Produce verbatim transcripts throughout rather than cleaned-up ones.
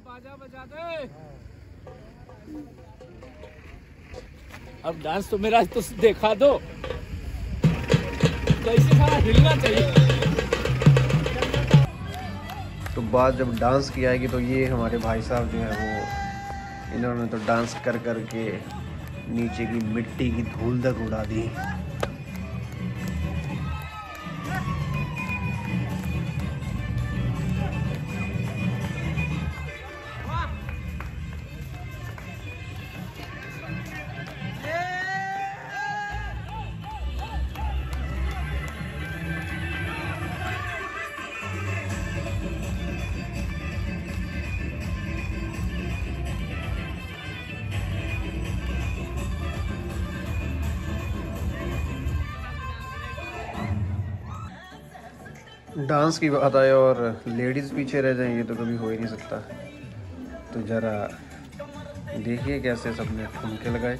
बाजा बजा दे। अब डांस तो मेरा तो देखा दो, कैसे सारा हिलना चाहिए। तो बात जब डांस की आएगी तो ये हमारे भाई साहब जो है वो इन्होंने तो डांस कर कर के नीचे की मिट्टी की धूल तक उड़ा दी। डांस की बात आए और लेडीज़ पीछे रह जाएंगे तो कभी हो ही नहीं सकता। तो ज़रा देखिए कैसे सबने ठुमके लगाए।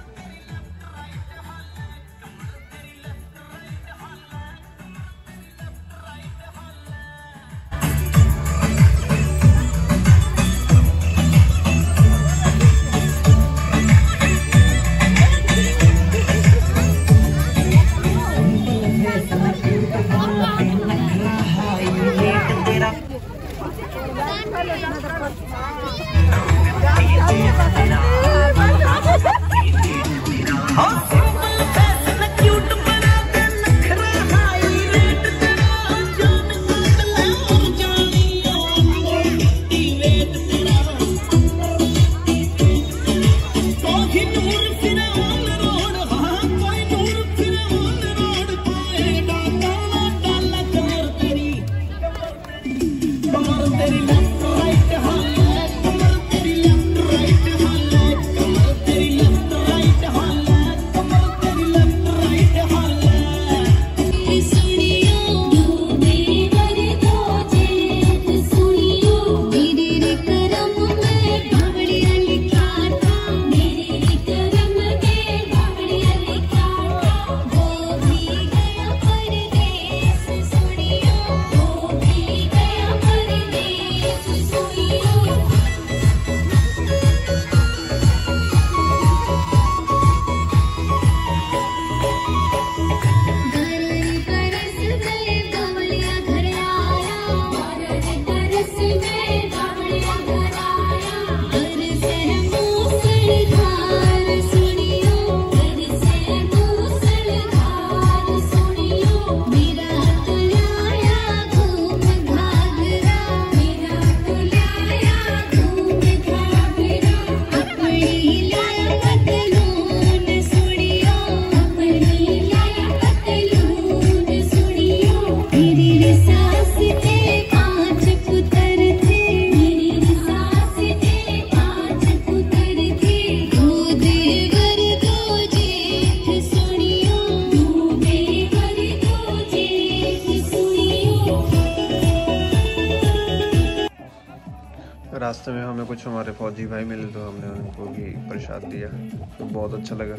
रास्ते में हमें कुछ हमारे फौजी भाई मिले तो हमने उनको भी प्रसाद दिया तो बहुत अच्छा लगा।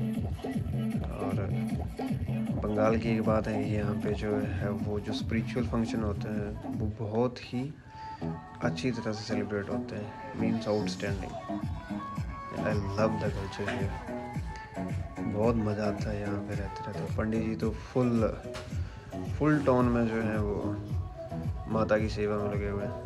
और बंगाल की एक बात है, यहाँ पे जो है वो जो स्पिरिचुअल फंक्शन होते हैं वो बहुत ही अच्छी तरह से सेलिब्रेट होते हैं, means outstanding. I love the culture here. बहुत मज़ा आता है यहाँ पे रहते रहते। पंडित जी तो फुल फुल टोन में जो है वो माता की सेवा में लगे हुए हैं।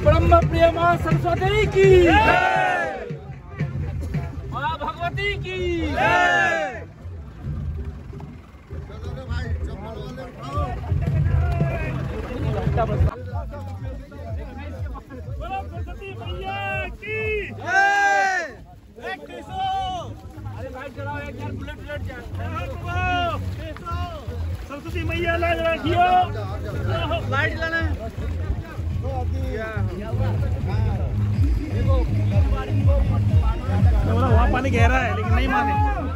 ब्रह्म प्रिय मां सरस्वती की मां भगवती की सरस्वती मैया की अरे लाइट जलाओ एक यार बुलेट बुलेट सरस्वती मैया लाइट रखियो लाइट जलाना वहाँ पानी गहरा है लेकिन नहीं माने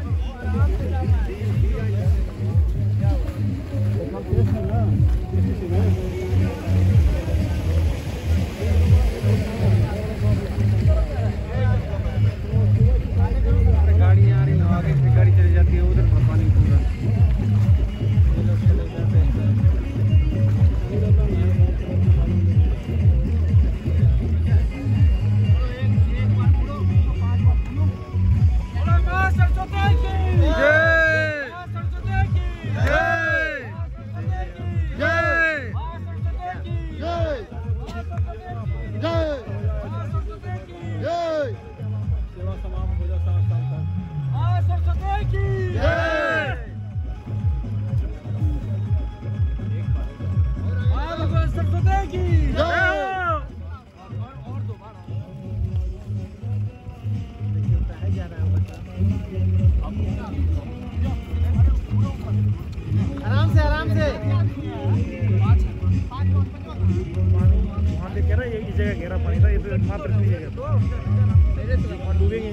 गाड़ी आ रही आगे से गाड़ी चली जाती है उधर पानी पूरा आराम से आराम से वहाँ पे कह रहा है ये जगह घेरा पानी था ये तो मात्र इतनी जगह वहाँ डूबेंगे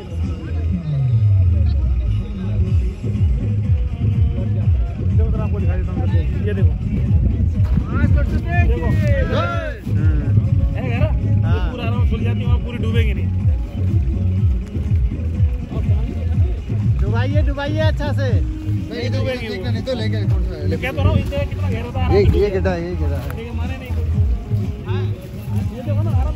देखो आपको दिखा देता हूँ ये देखो पूरा आराम खुल जाती है वहाँ पूरी डूबेंगे नहीं डुबाइए डुबाइए अच्छा से नहीं डूबेगी नहीं तो लेंगे क्या तो रहा हूँ इसे कितना गहरा था ये ये गड्ढा ये गड्ढा लेकिन माने नहीं ये देखो ना आराम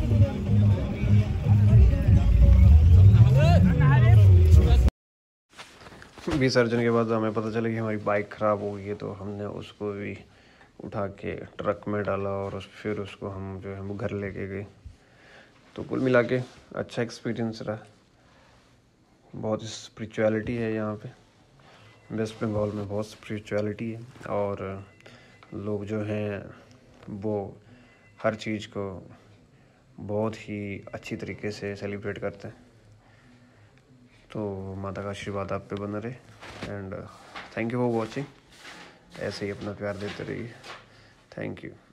से विसर्जन के बाद हमें पता चला कि हमारी बाइक ख़राब हो गई है तो हमने उसको भी उठा के ट्रक में डाला और उस फिर उसको हम जो है वो घर लेके गए। तो कुल मिला के अच्छा एक्सपीरियंस रहा। बहुत स्पिरिचुअलिटी है यहाँ पे, वेस्ट बंगाल में बहुत स्पिरिचुअलिटी है और लोग जो हैं वो हर चीज़ को बहुत ही अच्छी तरीके से सेलिब्रेट करते हैं। तो माता का आशीर्वाद आप पे बना रहे and thank you for watching. ऐसे ही अपना प्यार देते रहिए। Thank you.